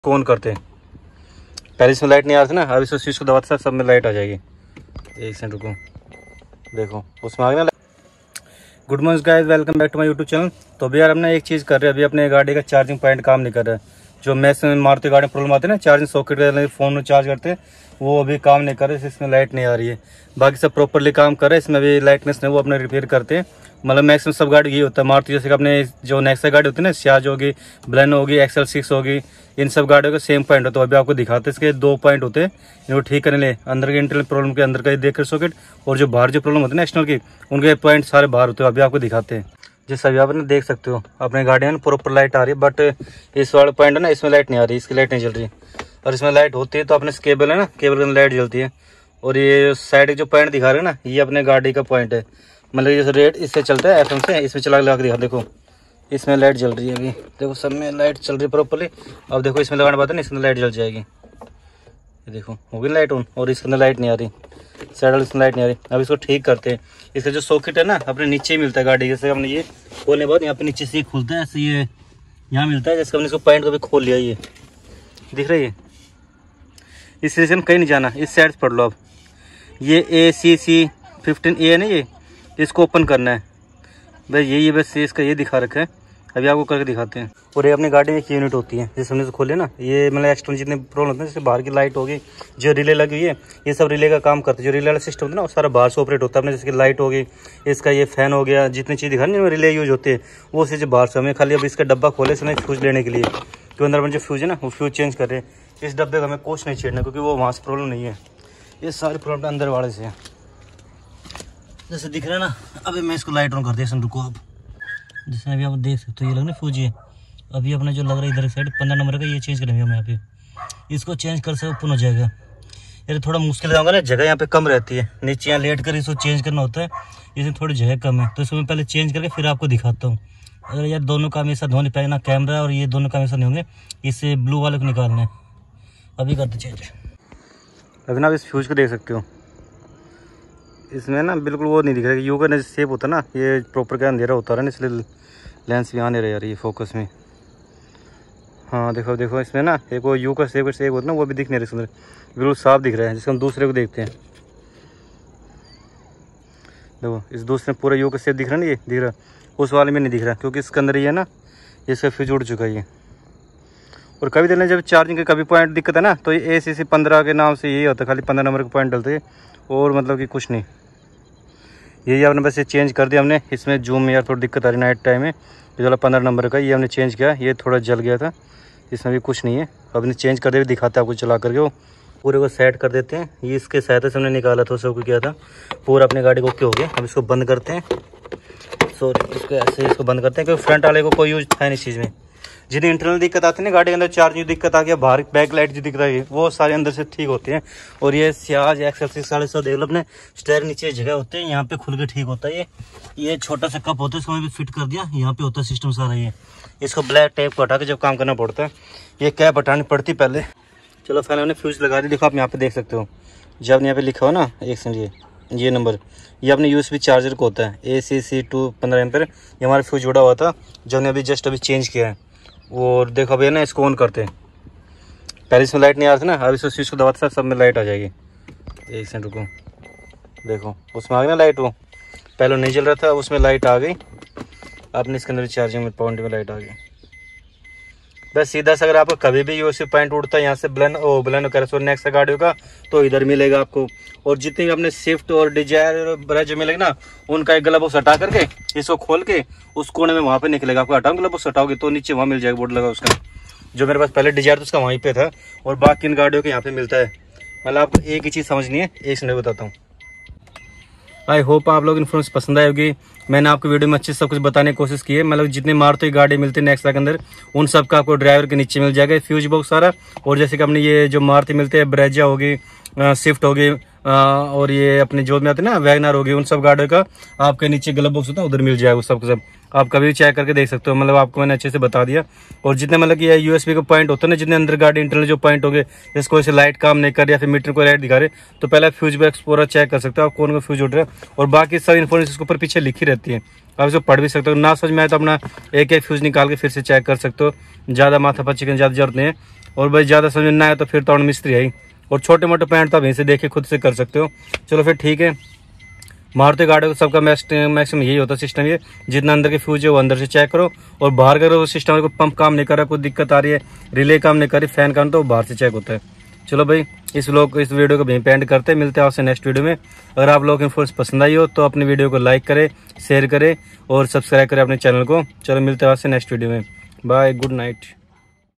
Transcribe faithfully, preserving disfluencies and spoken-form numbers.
कौन करते हैं। पहले इसमें लाइट नहीं आ रही थी ना, अब इसको स्विच को दबाते सब में लाइट आ जाएगी। एक सेकंड रुको, देखो उसमें आ गया ना। Good morning guys, welcome back to my YouTube channel. तो अभी यार हम ना एक चीज़ कर रहे हैं, अभी अपने गाड़ी का चार्जिंग पॉइंट काम नहीं कर रहा है। जो मैक्स में मारुति गाड़ी में प्रॉब्लम आती है ना, चार्जिंग सॉकेट का फ़ोन में चार्ज करते हैं, वो अभी काम नहीं कर रहे, इसमें लाइट नहीं आ रही है। बाकी सब प्रॉपरली काम कर रहे हैं, इसमें अभी लाइटनेस नहीं, वो अपने रिपेयर करते हैं। मतलब मैक्सिमम सब गाड़ी यही होता है। मारुति जैसे कि अपने जो नेक्सा गाड़ी होती है ना, सियाज होगी, ब्लेनो होगी, एक्सएल सिक्स होगी, इन सब गाड़ियों का सेम पॉइंट होता है। तो अभी आपको दिखाते हैं, इसके दो पॉइंट होते हैं, इनको ठीक करने लिए अंदर के इंटरनल प्रॉब्लम के अंदर का देख कर सॉकेट, और जो बाहर जो प्रॉब्लम होती है ना एक्सटर्नल की, उनके पॉइंट सारे बाहर होते हैं। अभी आपको दिखाते हैं। जैसे अभी आप देख सकते हो अपने गाड़ी में प्रॉपर लाइट आ रही है, बट इस वाले पॉइंट है ना, इसमें लाइट नहीं आ रही, इसकी लाइट नहीं जल रही। और इसमें लाइट होती है तो अपने केबल है ना, केबल के अंदर लाइट जलती है। और ये साइड जो पॉइंट दिखा रहे हैं ना, ये अपने गाड़ी का पॉइंट है। मतलब जैसे रेड इससे चलता है एफ एम से, इसमें चला लगा दिखा, देखो इसमें लाइट जल रही है। अभी देखो सब में लाइट चल रही है प्रॉपरली। अब देखो इसमें लगाने बात है ना, इसमें लाइट जल जाएगी। ये देखो हो गई लाइट ऑन, और इसके अंदर लाइट नहीं आ रही, साइड वाले इसमें लाइट नहीं आ रही। अब इसको ठीक करते हैं। इसका जो सॉकेट है ना, अपने नीचे ही मिलता है गाड़ी। जैसे हमने ये खोलने के बाद यहाँ पे नीचे से खुलता है, ऐसे ये यहाँ मिलता है। जैसे हमने इसको पॉइंट को भी खोल लिया, ये दिख रही है। इस से कहीं नहीं जाना, इस साइड पढ़ लो। अब ये ए सी सी फिफ्टीन ए है ना, ये इसको ओपन करना है भाई। यही है बस, इसका ये दिखा रखा है। अभी आपको करके दिखाते हैं। और ये अपनी गाड़ी में एक यूनिट होती है, जैसे हमने खोले ना, ये मतलब एक्सटर्नल जितने प्रॉब्लम होते हैं, जैसे बाहर की लाइट होगी, जो रिले लगी हुई है, ये सब रिले का काम करते हैं। जो रिले वाला सिस्टम होता है ना, वो सारा बाहर से ऑपरेट होता है अपने। जैसे कि लाइट होगी, इसका ये फैन हो गया, जितनी चीज़ दिखा रही है रिले यूज होते हैं, वो चीज़ बाहर से। हमें खाली अब इसका डब्बा खोले इसमें फ्यूज लेने के लिए, क्योंकि अंदर में जो फ्यूज है ना, वो फ्यूज चेंज कर रहे हैं। इस डब्बे का हमें कुछ नहीं छेड़ना, क्योंकि वो वहाँ से प्रॉब्लम नहीं है, ये सारी प्रॉब्लम अंदर वाले से है। जैसे दिख रहा है ना, अभी मैं इसको लाइट ऑन कर दिया, रुको। अब जैसे अभी आप देख सकते हो, ये लग रहा है फ्यूज है। अभी अपना जो लग रहा है इधर साइड पंद्रह नंबर का, ये चेंज करेंगे हम यहाँ पे। इसको चेंज कर से ओपन हो जाएगा। यार थोड़ा मुश्किल होगा ना, जगह यहाँ पे कम रहती है, नीचे यहाँ लेट कर इसको चेंज करना होता है, इसमें थोड़ी जगह कम है। तो इसको मैं पहले चेंज करके फिर आपको दिखाता हूँ। अगर यार दोनों काम ऐसा होने पाए ना, कैमरा और ये दोनों काम ऐसा नहीं होंगे, इससे ब्लू वाले को निकालना है। अभी करते चेंज। अभी ना आप इस फ्यूज को देख सकते हो, इसमें ना बिल्कुल वो नहीं दिख रहा है। यू का शेप होता है ना, ये प्रॉपर क्या अंधेरा होता है ना, इसलिए लेंस भी आने रहे यार ये फोकस में। हाँ देखो देखो, इसमें ना एक वो यू का शेप शेप होता है ना, वो भी दिख नहीं रहा, इसके अंदर बिल्कुल साफ दिख रहा है। जिसको हम दूसरे को देखते हैं, देखो इस दूसरे पूरा यू का शेप दिख रहा है ना, ये दिख रहा, उस वाले में नहीं दिख रहा, क्योंकि इसके अंदर ये ना, इसका फ्यूज उड़ चुका है ये। और कभी देने जब चार्जिंग के कभी पॉइंट दिक्कत है ना, तो ये ए सी सी पंद्रह के नाम से यही होता है, खाली पंद्रह नंबर के पॉइंट डलते हैं, और मतलब कि कुछ नहीं। यही आपने बस ये चेंज कर दिया हमने। इसमें जूम में यार थोड़ी दिक्कत आ रही नाइट टाइम में, ये वाला पंद्रह नंबर का ये हमने चेंज किया, ये थोड़ा जल गया था, इसमें भी कुछ नहीं है। अब ने चेंज कर दिया, दिखाते हैं आपको चला करके। वो पूरे को सेट कर देते हैं। ये इसके सहायता से हमने निकाला था, उसको किया था पूरा अपनी गाड़ी को ओके हो गया। अब इसको बंद करते हैं, सॉरी इसको ऐसे इसको बंद करते हैं, क्योंकि फ्रंट वाले को कोई यूज था नहीं इस चीज़ में। जितनी इंटरनल दिक्कत आती है ना गाड़ी के अंदर, चार्जिंग दिक्कत आ गया, बाहर बैक लाइट जो दिख रहा है, वो सारे अंदर से ठीक होते हैं। और ये सियाज एक्सएल सिक्स साढ़े सौ देख लो, अपने स्टेयर नीचे जगह होते हैं, यहाँ पे खुल के ठीक होता है। ये ये छोटा सा कप होता है, इसको भी फिट कर दिया, यहाँ पे होता है सिस्टम सारा। ये इसको ब्लैक टेप को हटा के जब काम करना पड़ता है, ये कैप हटानी पड़ती पहले। चलो पहले मैंने फ्यूज लगा दी, देखो आप यहाँ पे देख सकते हो, जब यहाँ पे लिखा हो ना, एक सेकंड, ये ये नंबर, ये अपने यूएसबी चार्जर को होता है, ए सी सी टू पंद्रह एम्पेयर। ये हमारा फ्यूज जुड़ा हुआ था, जो हमने अभी जस्ट अभी चेंज किया है। और देखो अभी ना इसको ऑन करते हैं। पहले इसमें लाइट नहीं आ रही थी ना, अब इसको स्विच को दबाते सब में लाइट आ जाएगी। एक सेकंड रुको, देखो उसमें आ गई ना लाइट, वो पहले नहीं जल रहा था, उसमें लाइट आ गई। आपने इसके अंदर चार्जिंग में पॉइंट में लाइट आ गई। बस सीधा से अगर आपको कभी भी यूएसबी पॉइंट उड़ता है यहाँ से ब्लेन ओ ब्लेनो कैरेसो नेक्स्ट गाड़ियों का, तो इधर मिलेगा आपको। और जितनी भी अपने स्विफ्ट और डिजायर ब्रज जो मिलेगा ना, उनका एक गला बॉक्स हटा करके इसको खोल के उस कोने में वहाँ पे निकलेगा। आपको हटाओ गला बॉक्स हटाओगे तो नीचे वहाँ मिल जाएगा, बोर्ड लगा उसका। जो मेरे पास पहले डिजायर था उसका वहीं पे था, और बाकी इन गाड़ियों के यहाँ पे मिलता है। मतलब आपको एक ही चीज़ समझनी है, एक से बताता हूँ। आई होप आप लोग इन्फॉर्मेशन पसंद आई होगी। मैंने आपको वीडियो में अच्छे से सब कुछ बताने की कोशिश की है। मतलब जितने मारुति गाड़ी मिलती है नेक्सा के अंदर, उन सब का आपको ड्राइवर के नीचे मिल जाएगा फ्यूज बॉक्स सारा। और जैसे कि अपने ये जो मारुति मिलते हैं, ब्रेजा होगी, स्विफ्ट होगी, और ये अपने जो में आते हैं ना वैगनर होगी, उन सब गाड़ियों का आपके नीचे ग्लव बॉक्स होता है, उधर मिल जाएगा सब सब। आप कभी भी चेक करके देख सकते हो। मतलब आपको मैंने अच्छे से बता दिया। और जितने मतलब कि यूएसबी का पॉइंट होता है ना, जितने अंदर गाड़ी इंटरनल जो पॉइंट होंगे, जिसको ऐसे लाइट काम नहीं कर रही या फिर मीटर को लाइट दिखा रहे, तो पहले फ्यूज बॉक्स पूरा चेक कर सकते हो आप, कौन का फ्यूज उड़ रहा है। और बाकी सब इन्फॉर्मेशन इसके ऊपर पीछे लिखी रहती है, आप इसको पढ़ भी सकते हो। ना समझ में आए तो अपना एक एक फ्यूज निकाल के फिर से चेक कर सकते हो। ज़्यादा माथा पच्ची की ज़्यादा जरूरत नहीं है। और भाई ज़्यादा समझ ना आए तो फिर तो मिस्त्री है ही, और छोटे मोटे पैंट तो आप यहीं से देख के खुद से कर सकते हो। चलो फिर ठीक है। मारुति गाड़ी को सबका मैक्सिमम यही होता है सिस्टम, ये जितना अंदर के फ्यूज है वो अंदर से चेक करो, और बाहर का वो सिस्टम है, पंप काम नहीं कर रहा, कोई दिक्कत आ रही है, रिले काम नहीं कर रही, फैन काम, तो बाहर से चेक होता है। चलो भाई इस लोग इस वीडियो को यहीं पे एंड करते हैं, मिलते हैं आपसे नेक्स्ट वीडियो में। अगर आप लोगों को इन्फॉर्मेशन पसंद आई हो तो अपनी वीडियो को लाइक करें, शेयर करें और सब्सक्राइब करें अपने चैनल को। चलो मिलते हैं आपसे नेक्स्ट वीडियो में। Bye, good night.